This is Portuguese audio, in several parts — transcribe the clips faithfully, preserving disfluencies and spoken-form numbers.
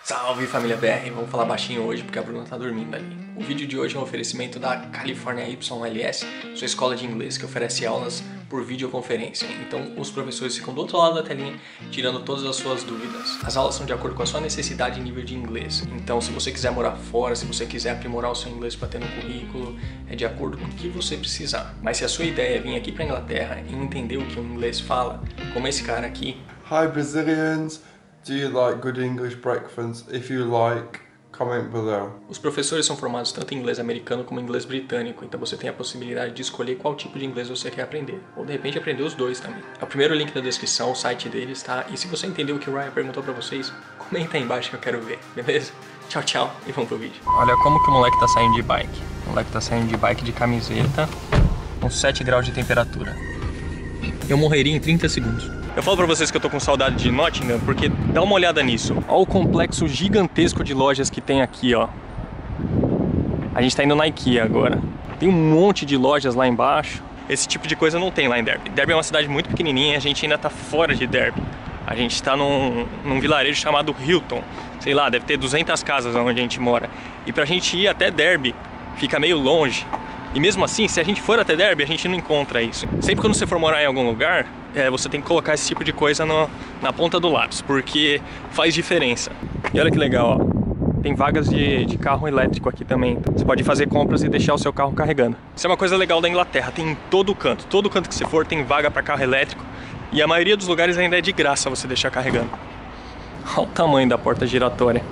Salve família B R, vamos falar baixinho hoje porque a Bruna tá dormindo ali. O vídeo de hoje é um oferecimento da California Y L S, sua escola de inglês que oferece aulas por videoconferência. Então os professores ficam do outro lado da telinha tirando todas as suas dúvidas. As aulas são de acordo com a sua necessidade e nível de inglês. Então se você quiser morar fora, se você quiser aprimorar o seu inglês para ter no currículo, é de acordo com o que você precisar. Mas se a sua ideia é vir aqui para Inglaterra e entender o que o inglês fala, como esse cara aqui... Hi Brazilians! Do you like good English breakfast? If you like, comment below. Os professores são formados tanto em inglês americano como em inglês britânico, então você tem a possibilidade de escolher qual tipo de inglês você quer aprender. Ou de repente aprender os dois também. É o primeiro link da descrição, o site deles, tá? E se você entendeu o que o Ryan perguntou pra vocês, comenta aí embaixo que eu quero ver, beleza? Tchau, tchau e vamos pro vídeo. Olha como que o moleque tá saindo de bike. O moleque tá saindo de bike de camiseta, com sete graus de temperatura. Eu morreria em trinta segundos. Eu falo pra vocês que eu tô com saudade de Nottingham porque dá uma olhada nisso. Olha o complexo gigantesco de lojas que tem aqui, ó. A gente tá indo na IKEA agora. Tem um monte de lojas lá embaixo. Esse tipo de coisa não tem lá em Derby. Derby é uma cidade muito pequenininha e a gente ainda tá fora de Derby. A gente tá num, num vilarejo chamado Hilton. Sei lá, deve ter duzentas casas onde a gente mora. E pra gente ir até Derby fica meio longe. E mesmo assim, se a gente for até Derby, a gente não encontra isso. Sempre quando você for morar em algum lugar, é, você tem que colocar esse tipo de coisa no, na ponta do lápis, porque faz diferença. E olha que legal, ó. Tem vagas de, de carro elétrico aqui também. Você pode fazer compras e deixar o seu carro carregando. Isso é uma coisa legal da Inglaterra, tem em todo canto. Todo canto que você for tem vaga para carro elétrico. E a maioria dos lugares ainda é de graça você deixar carregando. Olha o tamanho da porta giratória.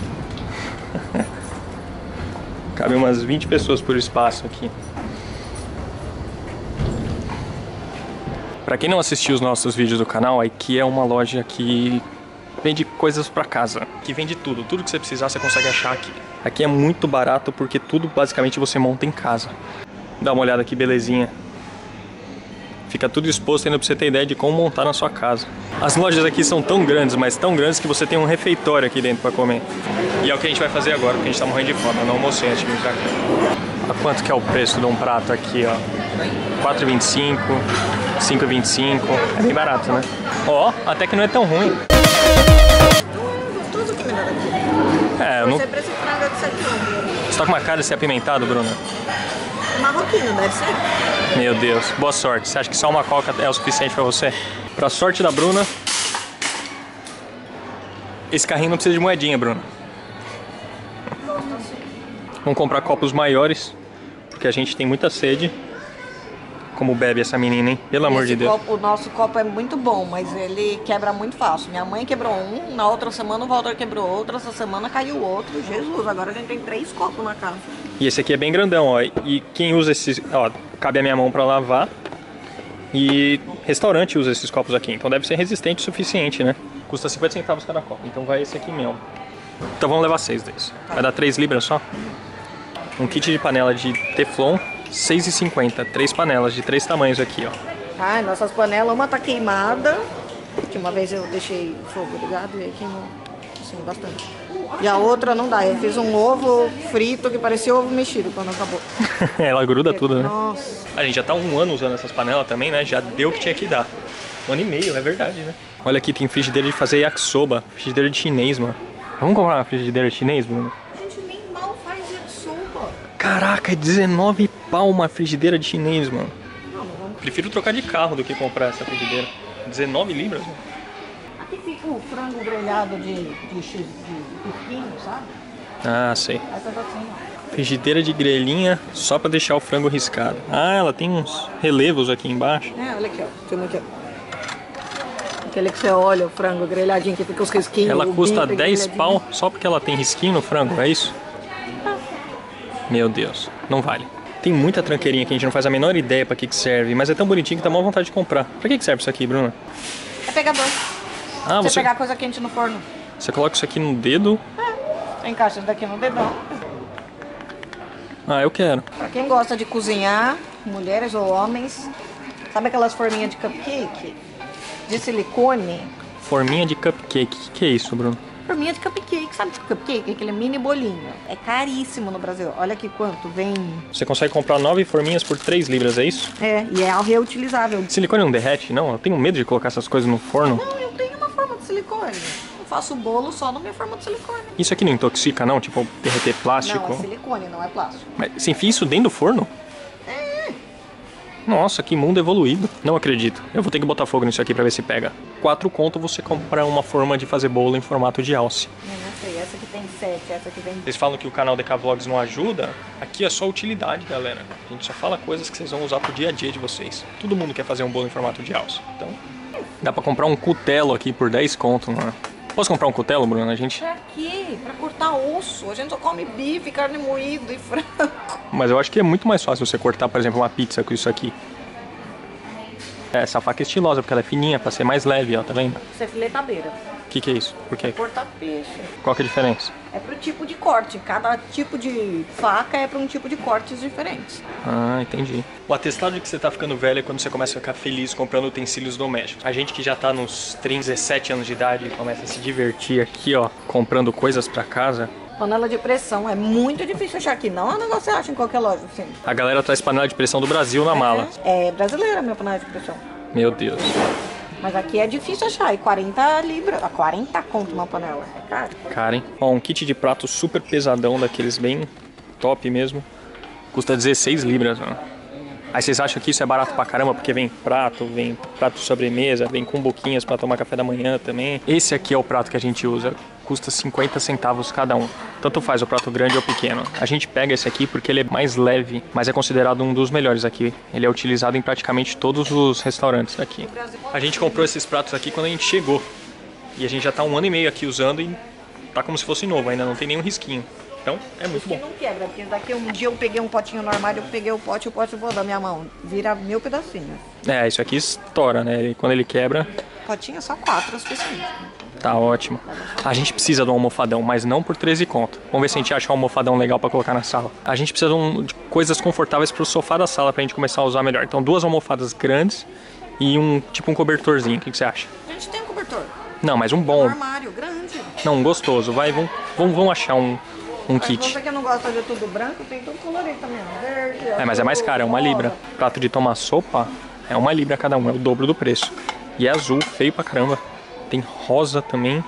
Cabe umas vinte pessoas por espaço aqui. Pra quem não assistiu os nossos vídeos do canal, a IKEA é uma loja que vende coisas pra casa. Que vende tudo, tudo que você precisar você consegue achar aqui. Aqui é muito barato porque tudo basicamente você monta em casa. Dá uma olhada aqui, belezinha. Fica tudo exposto ainda pra você ter ideia de como montar na sua casa. As lojas aqui são tão grandes, mas tão grandes que você tem um refeitório aqui dentro pra comer. E é o que a gente vai fazer agora, porque a gente tá morrendo de fome. Eu não almocei antes de vir pra cá. Olha quanto que é o preço de um prato aqui, ó. quatro e vinte e cinco, cinco e vinte e cinco. É bem barato, né? Ó, até que não é tão ruim. Gostoso que melhor aqui. É, eu não... Você parece frango de sete anos. Você tá com uma cara de ser apimentado, Bruna? Marroquino, deve ser. Meu Deus, boa sorte. Você acha que só uma coca é o suficiente pra você? Pra sorte da Bruna, esse carrinho não precisa de moedinha, Bruna. Vamos comprar copos maiores, porque a gente tem muita sede. Como bebe essa menina, hein? Pelo amor de Deus. Copo, o nosso copo é muito bom, mas ele quebra muito fácil. Minha mãe quebrou um, na outra semana o Walter quebrou outro, essa semana caiu outro. Jesus, agora a gente tem três copos na casa. E esse aqui é bem grandão, ó. E quem usa esses... Ó, cabe a minha mão pra lavar. E restaurante usa esses copos aqui, então deve ser resistente o suficiente, né? Custa cinquenta centavos cada copo, então vai esse aqui mesmo. Então vamos levar seis desses. Vai dar três libras só. Um kit de panela de Teflon, seis e cinquenta. Três panelas de três tamanhos aqui, ó. Ai, nossas panelas, uma tá queimada, que uma vez eu deixei o fogo ligado e aí queimou, assim, bastante. E a outra não dá, eu fiz um ovo frito que parecia ovo mexido quando acabou. Ela gruda tudo, né? Nossa. A gente já tá um ano usando essas panelas também, né? Já deu o que tinha que dar. Um ano e meio, é verdade, né? Olha aqui, tem frigideira de fazer yakisoba. Frigideira de chinês, mano. Vamos comprar uma frigideira de chinês, Bruno? A gente nem mal faz yakisoba. Caraca, é dezenove pau uma frigideira de chinês, mano. Não, não vamos. Prefiro trocar de carro do que comprar essa frigideira. dezenove libras, mano. Aqui fica o frango grelhado de, de, de, de piquinho, sabe? Ah, sei. Essas assim, ó. Frigideira de grelhinha só pra deixar o frango riscado. Ah, ela tem uns relevos aqui embaixo. É, olha aqui, ó. Filma aqui, ó. Aquele que você olha, o frango grelhadinho, que fica os risquinhos. Ela custa bife dez grelhadinho. pau só porque ela tem risquinho no frango, é isso? Meu Deus, não vale. Tem muita tranqueirinha que a gente não faz a menor ideia pra que que serve, mas é tão bonitinho que dá maior vontade de comprar. Pra que que serve isso aqui, Bruna? É pegador. Ah, você você, pegar coisa quente no forno. você coloca isso aqui no dedo. Você encaixa isso daqui no dedão. Ah, eu quero. Pra quem gosta de cozinhar, mulheres ou homens, sabe aquelas forminhas de cupcake? De silicone? Forminha de cupcake. O que, que é isso, Bruno? Forminha de cupcake, sabe de cupcake? Aquele mini bolinho. É caríssimo no Brasil. Olha aqui quanto vem. Você consegue comprar nove forminhas por três libras, é isso? É, e é reutilizável. Silicone não derrete, não? Eu tenho medo de colocar essas coisas no forno. Não, eu tenho uma forma de silicone. faço bolo só no minha forma de silicone. Isso aqui não intoxica não? Tipo, derreter plástico? Não, é silicone, não é plástico. Mas você enfia isso dentro do forno? É. Nossa, que mundo evoluído. Não acredito. Eu vou ter que botar fogo nisso aqui pra ver se pega. Quatro conto você compra uma forma de fazer bolo em formato de alce. Eu não sei, essa aqui tem sete, essa aqui tem... Vocês falam que o canal D K Vlogs não ajuda? Aqui é só utilidade, galera. A gente só fala coisas que vocês vão usar pro dia a dia de vocês. Todo mundo quer fazer um bolo em formato de alce. Então, dá pra comprar um cutelo aqui por dez conto, não é? Posso comprar um cutelo, Bruna? A gente... Pra quê? Pra cortar osso. A gente só come bife, carne moída e frango. Mas eu acho que é muito mais fácil você cortar, por exemplo, uma pizza com isso aqui. É, essa faca é estilosa, porque ela é fininha, pra ser mais leve, ó, tá vendo? Isso é filetadeira. O que que é isso? Por quê? Cortar peixe. Qual que é a diferença? É pro tipo de corte. Cada tipo de faca é pra um tipo de cortes diferentes. Ah, entendi. O atestado de que você tá ficando velho é quando você começa a ficar feliz comprando utensílios domésticos. A gente que já tá nos trinta, dezessete anos de idade e começa a se divertir aqui, ó, comprando coisas pra casa. Panela de pressão é muito difícil achar aqui. Não é um negócio que você acha em qualquer loja, assim. A galera traz panela de pressão do Brasil na mala. É brasileira a minha panela de pressão. Meu Deus. Mas aqui é difícil achar. E quarenta libras, quarenta conto uma panela. É caro. Cara, hein? Ó, um kit de prato super pesadão, daqueles bem top mesmo. Custa dezesseis libras, ó. Aí vocês acham que isso é barato pra caramba, porque vem prato, vem prato de sobremesa, vem com boquinhas pra tomar café da manhã também. Esse aqui é o prato que a gente usa. Custa cinquenta centavos cada um. Tanto faz o prato grande ou pequeno. A gente pega esse aqui porque ele é mais leve, mas é considerado um dos melhores aqui. Ele é utilizado em praticamente todos os restaurantes daqui. A gente comprou esses pratos aqui quando a gente chegou. E a gente já tá um ano e meio aqui usando e tá como se fosse novo, ainda não tem nenhum risquinho. Então, é muito bom. Não quebra, porque daqui um dia eu peguei um potinho no armário, eu peguei o pote e o pote voou da minha mão. Vira mil pedacinhos. É, isso aqui estoura, né? E quando ele quebra... Potinho é só quatro, as pessoas. Tá ótimo. A gente precisa de um almofadão, mas não por treze conto. Vamos ver se a gente acha um almofadão legal pra colocar na sala. A gente precisa de, um, de coisas confortáveis pro sofá da sala pra gente começar a usar melhor. Então, duas almofadas grandes e um tipo um cobertorzinho. O que, que você acha? A gente tem um cobertor. Não, mas um Um bom. armário grande. Não, um gostoso. Vai, vamos, vamos, vamos achar um, um Mas kit. você que não gosta de tudo branco, tem tudo colorido também. Verde, É, mas é mais caro, é uma libra. Prato de tomar sopa é uma libra cada um, é o dobro do preço. E é azul, feio pra caramba. Tem rosa também.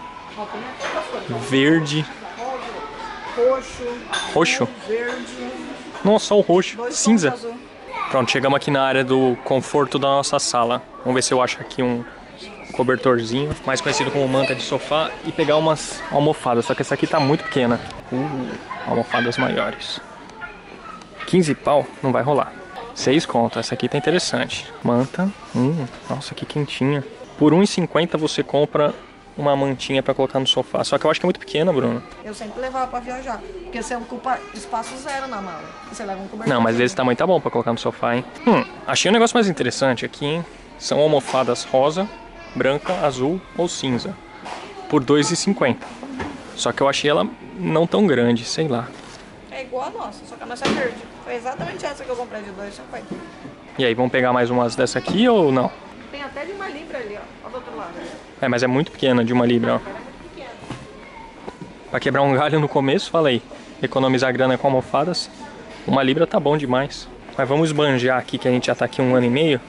Verde. Roxo. Roxo? Verde. Nossa, só o roxo. Dois Cinza. tons azul. Pronto, chegamos aqui na área do conforto da nossa sala. Vamos ver se eu acho aqui um cobertorzinho, mais conhecido como manta de sofá, e pegar umas almofadas. Só que essa aqui tá muito pequena. Uh, almofadas maiores. quinze pau? Não vai rolar. seis conto. Essa aqui tá interessante. Manta. Hum, nossa, que quentinha. Por um real e cinquenta você compra uma mantinha pra colocar no sofá. Só que eu acho que é muito pequena, Bruno. Eu sempre levava pra viajar. Porque você ocupa espaço zero na mala. Você leva um cobertor. Não, mas desse tamanho tá bom pra colocar no sofá, hein? Hum, achei um negócio mais interessante aqui, hein? São almofadas rosa, branca, azul ou cinza. Por dois reais e cinquenta. Só que eu achei ela não tão grande, sei lá. É igual a nossa, só que a nossa é verde. Foi exatamente essa que eu comprei de dois reais e cinquenta. E aí, vamos pegar mais umas dessa aqui ou não? Tem até de uma libra ali, ó. Olha do outro lado. É, mas é muito pequena, de uma libra, ó. É muito pequena. Pra quebrar um galho no começo, fala aí. Economizar grana com almofadas. Uma libra tá bom demais. Mas vamos esbanjar aqui, que a gente já tá aqui um ano e meio.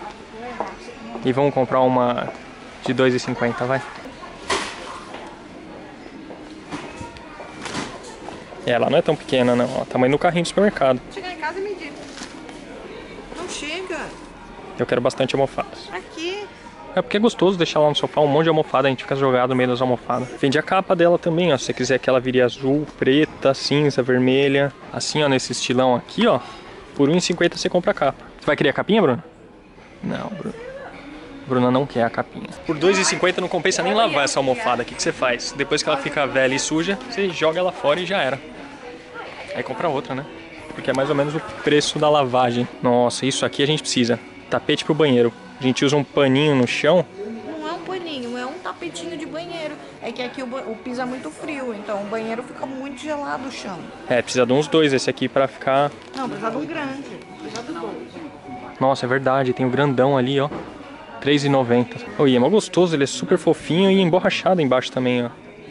E vamos comprar uma de dois reais e cinquenta, vai. E ela não é tão pequena, não. Ó, tamanho do carrinho do supermercado. Chegar em casa e medir. Não chega. Eu quero bastante almofadas. Aqui. É porque é gostoso deixar lá no sofá um monte de almofada, a gente fica jogado no meio das almofadas. Vende a capa dela também, ó. Se você quiser que ela vire azul, preta, cinza, vermelha. Assim, ó, nesse estilão aqui, ó. Por um real e cinquenta você compra a capa. Você vai querer a capinha, Bruno? Não, Bruno. Bruna não quer a capinha. Por dois reais e cinquenta não compensa nem lavar essa almofada. O que, que você faz? Depois que ela fica velha e suja, você joga ela fora e já era. Aí compra outra, né? Porque é mais ou menos o preço da lavagem. Nossa, isso aqui a gente precisa. Tapete pro banheiro. A gente usa um paninho no chão. Não é um paninho, é um tapetinho de banheiro. É que aqui o, o piso é muito frio, então o banheiro fica muito gelado o chão. É, precisa de uns dois esse aqui pra ficar... Não, precisa de um grande. Precisa de dois. Nossa, é verdade. Tem o grandão ali, ó. três reais e noventa. Oh, e é mó gostoso, ele é super fofinho e emborrachado embaixo também, ó.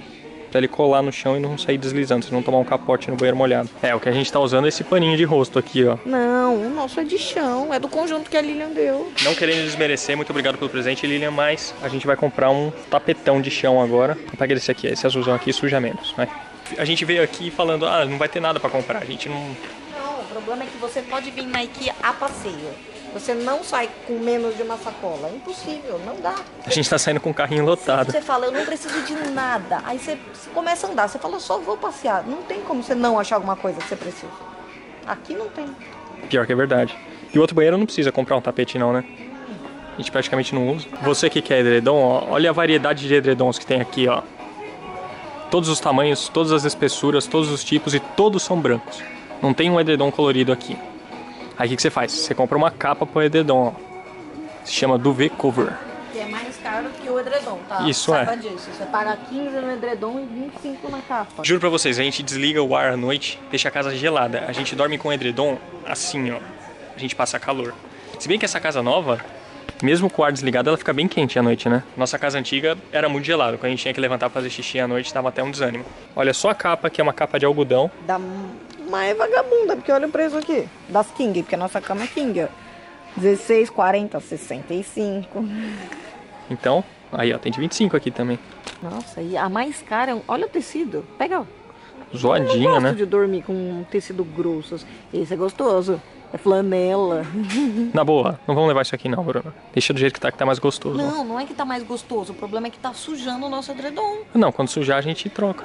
Pra ele colar no chão e não sair deslizando, se não tomar um capote no banheiro molhado. É, o que a gente tá usando é esse paninho de rosto aqui, ó. Não, o nosso é de chão, é do conjunto que a Lilian deu. Não querendo desmerecer, muito obrigado pelo presente, Lilian, mas a gente vai comprar um tapetão de chão agora. Pega esse aqui, esse azulzão aqui suja menos, vai. A gente veio aqui falando, ah, não vai ter nada pra comprar, a gente não... Não, o problema é que você pode vir na IKEA a passeio. Você não sai com menos de uma sacola. É impossível, não dá. A gente tá saindo com o carrinho lotado. Você fala, eu não preciso de nada. Aí você, você começa a andar, você fala, só vou passear. Não tem como você não achar alguma coisa que você precisa. Aqui não tem. Pior que é verdade. E o outro banheiro não precisa comprar um tapete não, né? A gente praticamente não usa. Você que quer edredom, ó, olha a variedade de edredons que tem aqui, ó. Todos os tamanhos, todas as espessuras, todos os tipos e todos são brancos. Não tem um edredom colorido aqui. Aí o que, que você faz? Você compra uma capa pro edredom, ó. Se chama duvet cover. Que é mais caro que o edredom, tá? Isso Saiba é. disso. Você paga quinze no edredom e vinte e cinco na capa. Juro pra vocês, a gente desliga o ar à noite, deixa a casa gelada. A gente dorme com o edredom assim, ó. A gente passa calor. Se bem que essa casa nova, mesmo com o ar desligado, ela fica bem quente à noite, né? Nossa casa antiga era muito gelada. Quando a gente tinha que levantar pra fazer xixi à noite, dava até um desânimo. Olha só a capa, que é uma capa de algodão. Da mais vagabunda, porque olha o preço aqui. Das King, porque a nossa cama é King, ó. dezesseis, quarenta, sessenta e cinco. Então, aí ó, tem de vinte e cinco aqui também. Nossa, e a mais cara é um... Olha o tecido. Pega, ó. Zoadinha, eu não gosto né? de dormir com um tecido grosso. Esse é gostoso. É flanela. Na boa, não vamos levar isso aqui não, Bruno. Deixa do jeito que tá, que tá mais gostoso. Não, não é que tá mais gostoso. O problema é que tá sujando o nosso edredom. Não, quando sujar a gente troca.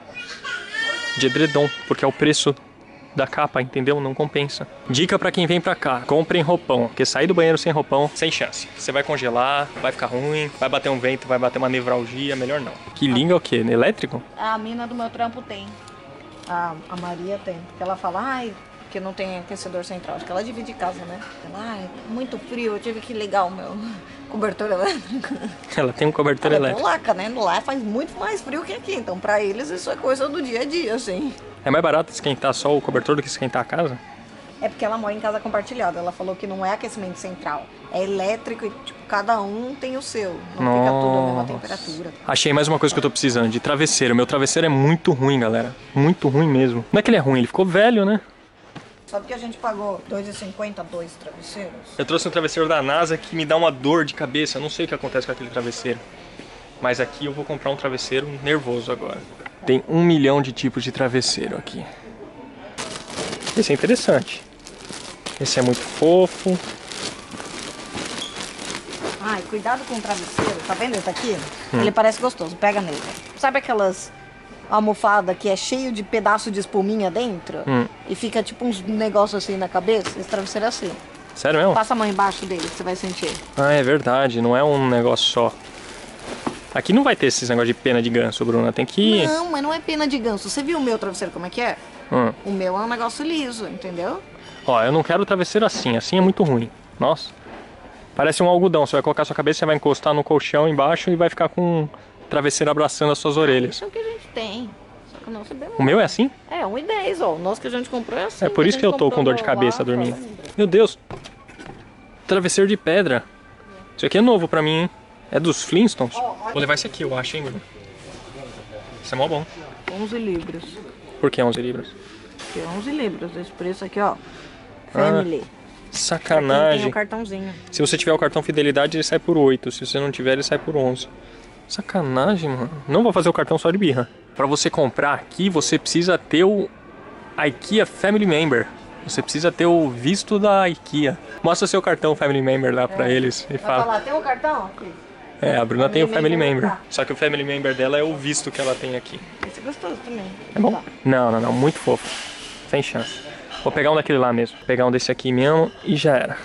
De edredom, porque é o preço da capa, entendeu? Não compensa. Dica pra quem vem pra cá, comprem roupão, porque sair do banheiro sem roupão, sem chance. Você vai congelar, vai ficar ruim, vai bater um vento, vai bater uma nevralgia, melhor não. Que liga é o quê? Elétrico? A mina do meu trampo tem. A, a Maria tem. Porque ela fala, ai, que não tem aquecedor central. Acho que ela divide casa, né? Ela, ai, muito frio, eu tive que ligar o meu cobertor elétrico. Ela tem um cobertor Ela é elétrico. polaca, né? Lá faz muito mais frio que aqui. Então, pra eles, isso é coisa do dia a dia, assim. É mais barato esquentar só o cobertor do que esquentar a casa? É porque ela mora em casa compartilhada. Ela falou que não é aquecimento central. É elétrico e, tipo, cada um tem o seu. Não fica tudo a mesma temperatura. Achei mais uma coisa que eu tô precisando, de travesseiro. Meu travesseiro é muito ruim, galera. Muito ruim mesmo. Não é que ele é ruim, ele ficou velho, né? Sabe que a gente pagou dois reais e cinquenta centavos, dois travesseiros? Eu trouxe um travesseiro da NASA que me dá uma dor de cabeça. Eu não sei o que acontece com aquele travesseiro. Mas aqui eu vou comprar um travesseiro nervoso agora. Tem um milhão de tipos de travesseiro aqui. Esse é interessante. Esse é muito fofo. Ai, cuidado com o travesseiro. Tá vendo esse aqui? Hum. Ele parece gostoso. Pega nele. Sabe aquelas almofadas que é cheio de pedaço de espuminha dentro? Hum. E fica tipo uns negócios assim na cabeça? Esse travesseiro é assim. Sério mesmo? Passa a mão embaixo dele que você vai sentir. Ah, é verdade. Não é um negócio só. Aqui não vai ter esses negócios de pena de ganso, Bruna. Tem que... Não, mas não é pena de ganso. Você viu o meu travesseiro como é que é? Hum. O meu é um negócio liso, entendeu? Ó, eu não quero travesseiro assim. Assim é muito ruim. Nossa. Parece um algodão. Você vai colocar sua cabeça, você vai encostar no colchão embaixo e vai ficar com um travesseiro abraçando as suas orelhas. Isso é o que a gente tem. Só que o nosso é bem O meu é assim? É, um e dez, ó. O nosso que a gente comprou é assim. É por isso que eu tô com dor de cabeça dormindo. Meu Deus. Travesseiro de pedra. Isso aqui é novo pra mim, hein? É dos Flintstones? Vou levar esse aqui, eu acho, hein, Bruno? Isso é mó bom. onze libras. Por que onze libras? Porque é onze libras. Esse preço aqui, ó. Family. Ah, sacanagem. Tem o cartãozinho. Se você tiver o cartão fidelidade, ele sai por oito. Se você não tiver, ele sai por onze. Sacanagem, mano. Não vou fazer o cartão só de birra. Pra você comprar aqui, você precisa ter o IKEA Family Member. Você precisa ter o visto da IKEA. Mostra seu cartão Family Member lá pra é. eles e vai fala. falar, tem um cartão aqui? É, a Bruna Family tem o Family Member. Member. Só que o Family Member dela é o visto que ela tem aqui. Esse é gostoso também. É bom? Tá. Não, não, não. Muito fofo. Sem chance. Vou pegar um daquele lá mesmo. Vou pegar um desse aqui mesmo e já era.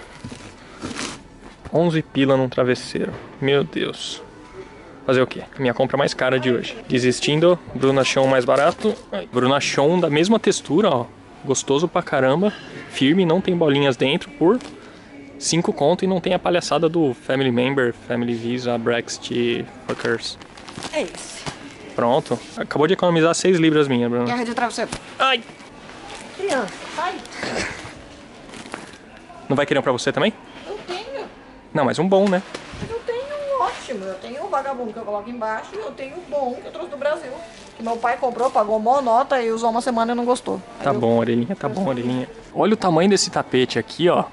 onze pila num travesseiro. Meu Deus. Fazer o quê? Minha compra mais cara de hoje. Desistindo, Bruna Chon mais barato. Bruna Chon da mesma textura, ó. Gostoso pra caramba. Firme, não tem bolinhas dentro por cinco conto e não tem a palhaçada do Family Member, Family Visa, Brexit, Fuckers. É esse. Pronto. Acabou de economizar seis libras minha, Bruna. Guerra de travesseiro. Ai! Criança, sai. Não vai querer um pra você também? Eu tenho. Não, mas um bom, né? Eu tenho um ótimo. Eu tenho o vagabundo que eu coloco embaixo e eu tenho o bom que eu trouxe do Brasil. Que Meu pai comprou, pagou uma nota e usou uma semana e não gostou. Aí Tá eu... bom, orelhinha, tá bom, orelhinha. Olha o tamanho desse tapete aqui, ó.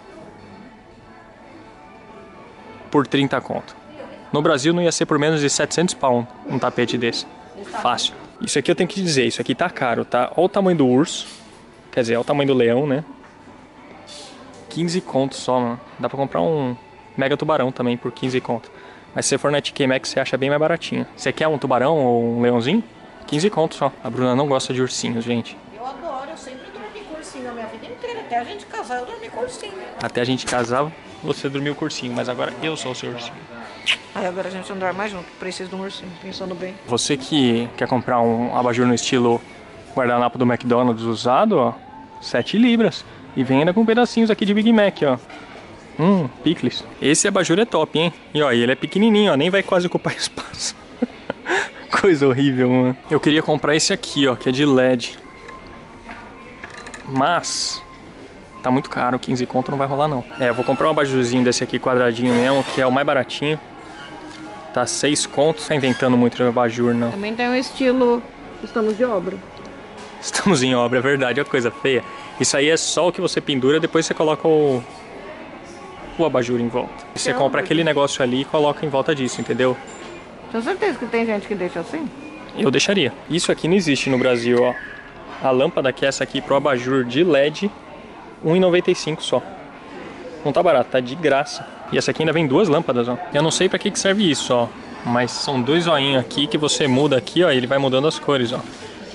Por trinta conto. No Brasil não ia ser por menos de setecentos pau um tapete desse. Fácil. Isso aqui eu tenho que dizer, isso aqui tá caro, tá? Olha o tamanho do urso. Quer dizer, olha o tamanho do leão, né? quinze contos só, mano. Dá pra comprar um mega tubarão também por quinze contos. Mas se você for na T K Maxx, você acha bem mais baratinho. Você quer um tubarão ou um leãozinho? quinze contos só. A Bruna não gosta de ursinhos, gente. Eu adoro, eu sempre dormi com ursinho a minha vida inteira. Até a gente casar, eu dormi com ursinho. Até a gente casar, você dormiu com ursinho, mas agora eu sou o seu ursinho. Aí agora a gente não dorme mais junto, preciso de um ursinho, pensando bem. Você que quer comprar um abajur no estilo guardanapo do McDonald's usado, ó, sete libras. E vem ainda com pedacinhos aqui de Big Mac, ó. Hum, picles. Esse abajur é top, hein? E ó, ele é pequenininho, ó, nem vai quase ocupar espaço. Coisa horrível, mano. Eu queria comprar esse aqui, ó, que é de L E D. Mas tá muito caro, quinze conto não vai rolar não. É, eu vou comprar um abajurzinho desse aqui quadradinho mesmo, que é o mais baratinho. Tá seis contos, tá inventando muito de abajur, não. Também tem um estilo, estamos de obra. Estamos em obra, é verdade, olha que coisa feia. Isso aí é só o que você pendura, depois você coloca o, o abajur em volta. Você compra aquele negócio ali e coloca em volta disso, entendeu? Tenho certeza que tem gente que deixa assim? Eu deixaria. Isso aqui não existe no Brasil, ó. A lâmpada que é essa aqui pro abajur de L E D, um real e noventa e cinco centavos só. Não tá barato, tá de graça. E essa aqui ainda vem duas lâmpadas, ó. Eu não sei pra que que serve isso, ó. Mas são dois zoinhos aqui que você muda aqui, ó, e ele vai mudando as cores, ó.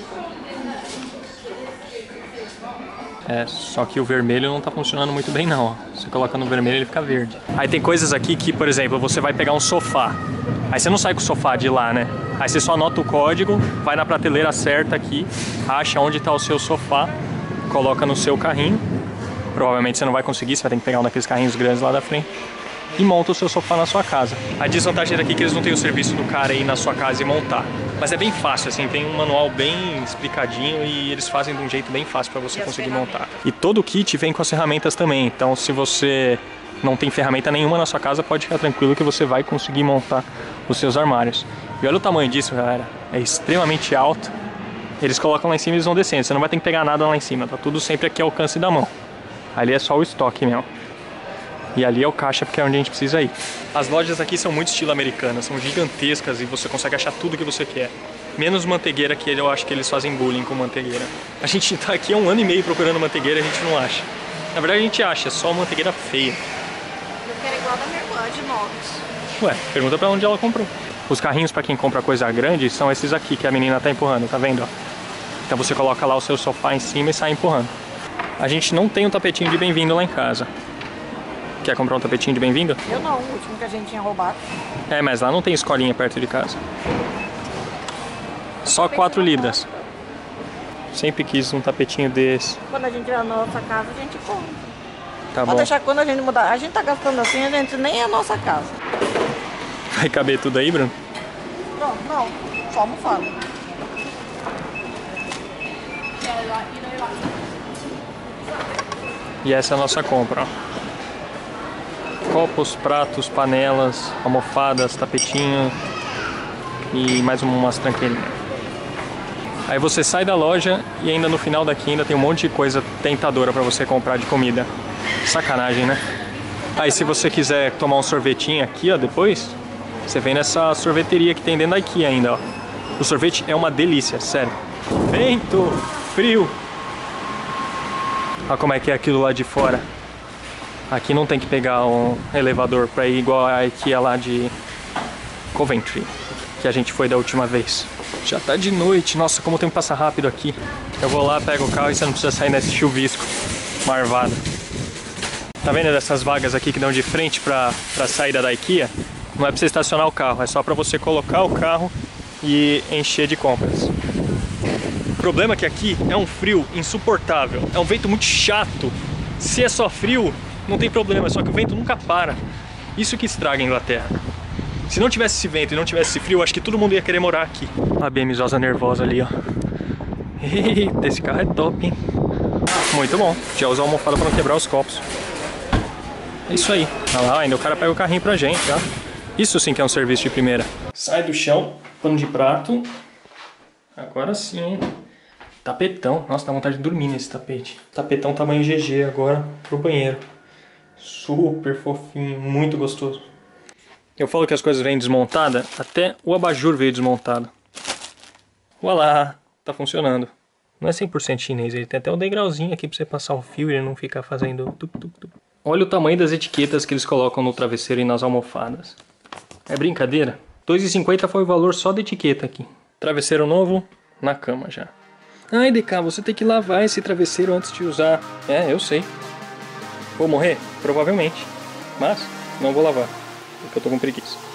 É, só que o vermelho não tá funcionando muito bem não, ó. Você coloca no vermelho ele fica verde. Aí tem coisas aqui que, por exemplo, você vai pegar um sofá. Aí você não sai com o sofá de lá, né? Aí você só anota o código, vai na prateleira certa aqui, acha onde tá o seu sofá, coloca no seu carrinho. Provavelmente você não vai conseguir, você vai ter que pegar um daqueles carrinhos grandes lá da frente. E monta o seu sofá na sua casa. A desvantagem daqui é que eles não têm o serviço do cara aí na sua casa e montar. Mas é bem fácil, assim, tem um manual bem explicadinho e eles fazem de um jeito bem fácil para você conseguir montar. E todo o kit vem com as ferramentas também, então se você não tem ferramenta nenhuma na sua casa, pode ficar tranquilo que você vai conseguir montar os seus armários. E olha o tamanho disso, galera, é extremamente alto. Eles colocam lá em cima e eles vão descendo, você não vai ter que pegar nada lá em cima, tá tudo sempre aqui ao alcance da mão. Ali é só o estoque mesmo. E ali é o caixa, porque é onde a gente precisa ir. As lojas aqui são muito estilo americana, são gigantescas e você consegue achar tudo que você quer. Menos manteigueira, que eu acho que eles fazem bullying com manteigueira. A gente tá aqui há um ano e meio procurando manteigueira e a gente não acha. Na verdade a gente acha, é só manteigueira feia. Eu quero igual da minha irmã, de inox. Ué, pergunta pra onde ela comprou. Os carrinhos pra quem compra coisa grande são esses aqui que a menina tá empurrando, tá vendo? Ó? Então você coloca lá o seu sofá em cima e sai empurrando. A gente não tem um tapetinho de bem-vindo lá em casa. Quer comprar um tapetinho de bem-vindo? Eu não, o último que a gente tinha roubado. É, mas lá não tem escolinha perto de casa. Só quatro libras. Sempre quis um tapetinho desse. Quando a gente ir na nossa casa, a gente compra. Tá Pode bom. deixar que quando a gente mudar. A gente tá gastando assim, a gente nem é a nossa casa. Vai caber tudo aí, Bruno? Não, não, só almofada. E essa é a nossa compra, ó. Copos, pratos, panelas, almofadas, tapetinho e mais umas tranqueirinhas. Aí você sai da loja e ainda no final daqui ainda tem um monte de coisa tentadora pra você comprar de comida. Sacanagem, né? Aí se você quiser tomar um sorvetinho aqui, ó, depois, você vem nessa sorveteria que tem dentro da IKEA ainda, ó. O sorvete é uma delícia, sério. Vento, frio. Olha como é que é aquilo lá de fora. Aqui não tem que pegar um elevador pra ir igual a IKEA lá de Coventry, que a gente foi da última vez. Já tá de noite, nossa, como o tempo passa rápido aqui. Eu vou lá, pego o carro e você não precisa sair nesse chuvisco marvado. Tá vendo dessas vagas aqui que dão de frente pra, pra saída da IKEA? Não é pra você estacionar o carro, é só pra você colocar o carro e encher de compras. O problema é que aqui é um frio insuportável, é um vento muito chato. Se é só frio, não tem problema, só que o vento nunca para. Isso que estraga a Inglaterra. Se não tivesse esse vento e não tivesse esse frio, acho que todo mundo ia querer morar aqui. A BMzosa nervosa ali, ó. Eita, esse carro é top, hein? Muito bom. Já usa a almofada pra não quebrar os copos. É isso aí. Olha lá, ainda o cara pega o carrinho pra gente, ó. Isso sim que é um serviço de primeira. Sai do chão, pano de prato. Agora sim, hein? Tapetão. Nossa, dá vontade de dormir nesse tapete. Tapetão tamanho G G agora pro banheiro. Super fofinho, muito gostoso. Eu falo que as coisas vêm desmontadas, até o abajur veio desmontado. Olá, tá funcionando. Não é cem por cento chinês, ele tem até um degrauzinho aqui pra você passar o fio e ele não ficar fazendo tuc, tuc, tuc. Olha o tamanho das etiquetas que eles colocam no travesseiro e nas almofadas. É brincadeira? dois reais e cinquenta centavos foi o valor só da etiqueta aqui. Travesseiro novo, na cama já. Ai, D K, você tem que lavar esse travesseiro antes de usar. É, eu sei. Vou morrer? Provavelmente. Mas não vou lavar, porque eu tô com preguiça.